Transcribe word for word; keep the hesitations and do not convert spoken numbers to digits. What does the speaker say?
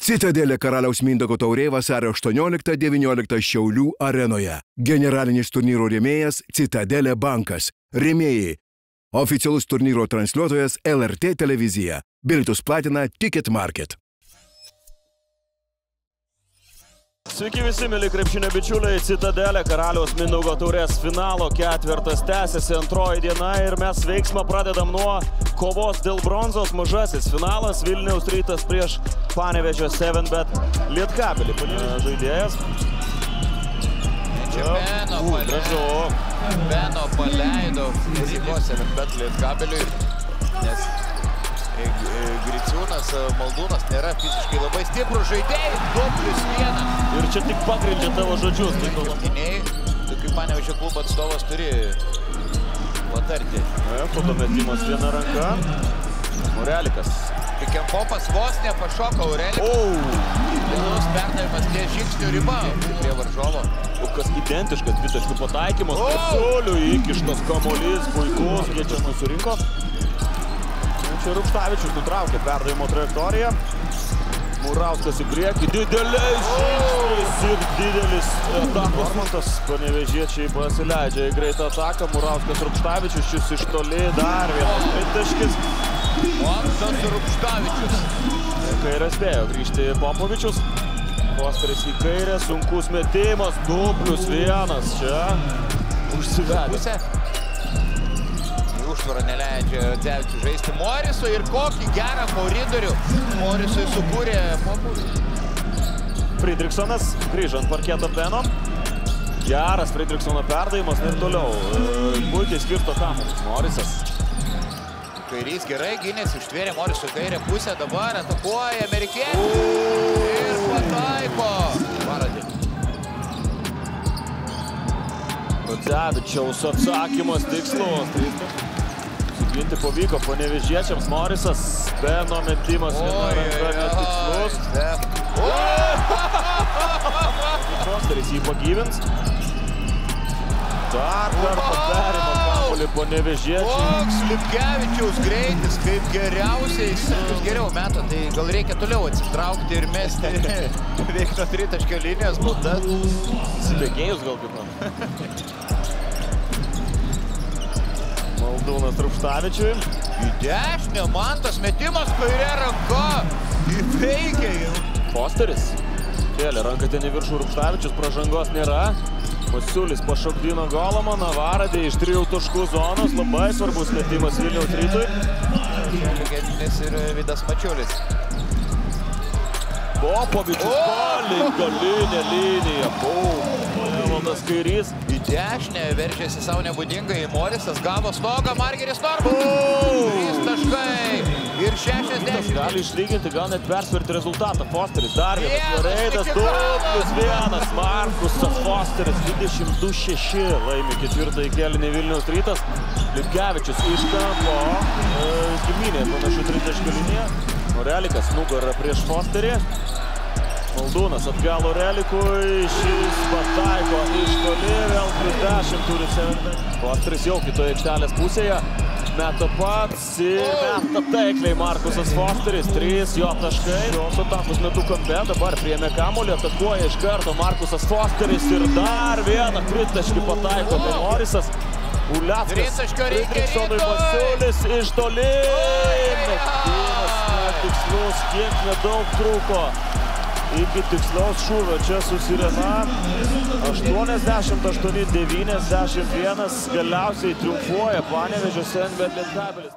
Citadelė Karaliaus Mindaugo taurė vasario aštuonioliktą devynioliktą Šiaulių arenoje. Generalinis turnyro rėmėjas Citadelė bankas. Rėmėjai. Oficialus turnyro transliuotojas L R T televizija. Bilietus platina Ticket Market. Sveiki visi, mėly krepšinio bičiuliai, Citadelė Karaliaus Mindaugo taurės finalo ketvirtas tęsiasi antroji diena ir mes veiksmą pradedam nuo kovos dėl bronzos. Mažasis finalas Vilniaus Rytas prieš Panevėžio seven bet Lietkabelį. Žaidėjas. Čia Beno paleido, Beno paleido fizikos seven bet Lietkabeliui, nes Griciūnas, Maldūnas nėra fiziškai labai stiprus žaidėjai, du plius vienas. Ir čia tik pagrindžia tavo žodžius. Gynėjai, tu kaip Panevėžio klubo atstovas turi patarti. Fotometimas viena ranka. Morelikas. Pikempopas vos nepašoka Aurelijus. Vienus perdavimas ties žingsnių riba prie varžovo. Kas identiškas dvitaškių pataikymas. Solių įkištas kamuolys, puikus, jie čia nusirinko. Čia Rupštavičius nutraukė perdavimo trajektoriją. Murauskas į priekį, dideliais žingsniais ir didelis atakos mantas. Panevėžiečiai pasileidžia į greitą ataką. Murauskas, Rupštavičius, šis iš toli, dar vienas tritaškis. Montas Rupštavičius. Kairė spėjo grįžti Popovičius. Fosteris į kairę, sunkus metimas, du plius vienas. Čia užsivedė. Užtvarą neleidžia Cevičius žaisti Morisui ir kokį gerą koridorių Morisui sukūrė Popovičius. Friedrichsonas grįžo ant parketo Beno. Geras Friedrichsono perdavimas ir toliau. Puikiai skirto kamuolį. Morisas. Kairys gerai gynėsi, ištvėrė Morisui kairę pusę, dabar atakuoja amerikiečių ir pataiko. Varadė. Cevičiaus atsakymas tikslus. Suginti pavyko Panevėžiečiams. Morisas, Beno metimas viena ranka netikslus. Fosteris jį pagyvins. Dar kartą perima kamuolį Panevėžiečiai. Koks Lipkevičiaus greitis, kaip geriausiai. Jis geriau meto, tai gal reikia toliau atsitraukti ir mesti veikto tritaškio linijos baudas. Įsibėgėjus gal kaip man. Maldūnas Rupštavičiui. Į dešinę Mantas metimas kairė ranka. Įveikia jau. Fosteris. Kėlė ranką ten į viršų Rupštavičius, pražangos nėra. Masiulis pašokdino Golomaną, Varadė iš trijų taškų zonos. Labai svarbus metimas Vilniaus Rytui. Legentinis ir Vidas Mačiulis. Popovičius palink galinę liniją. Evaldas Kairys. Į dešinę veržėsi savo nebūdingai. Morisas gavo stogą, Margeris Normas. Trys taškai ir šešiasdešimt. Gali išlyginti, gal net persverti rezultatą. Fosteris dar vienas reidas, du plius vienas. Markusas Fosteris dvidešimt du šeši laimi ketvirtąjį kėlinį Vilniaus Rytas. Lipkevičius iš kampo. Gimynė panašu tritaškio liniją. Morelikas nugarą prieš Fosterį. Maldūnas atgal Orelikui, šis pataiko iš toli, vėl plius dešimt turi seven bet. Fosteris jau kitoje aikštelės pusėje. Meta pats ir meta taikliai Markusas Fosteris, trys jo taškai. Šios atakos metu kampe, dabar priėmė kamuolį, atakuoja iš karto Markusas Fosteris ir dar vieną tritaškį pataiko Morisas. Uliackas, Friedrichsonui Masiulis iš toli. Metimas netikslus, kiek nedaug trūko iki tikslaus šūvio. Čia susirema aštuoniasdešimt aštuoni devyniasdešimt vienas. Galiausiai triumfuoja Panevėžio seven bet Lietkabelis.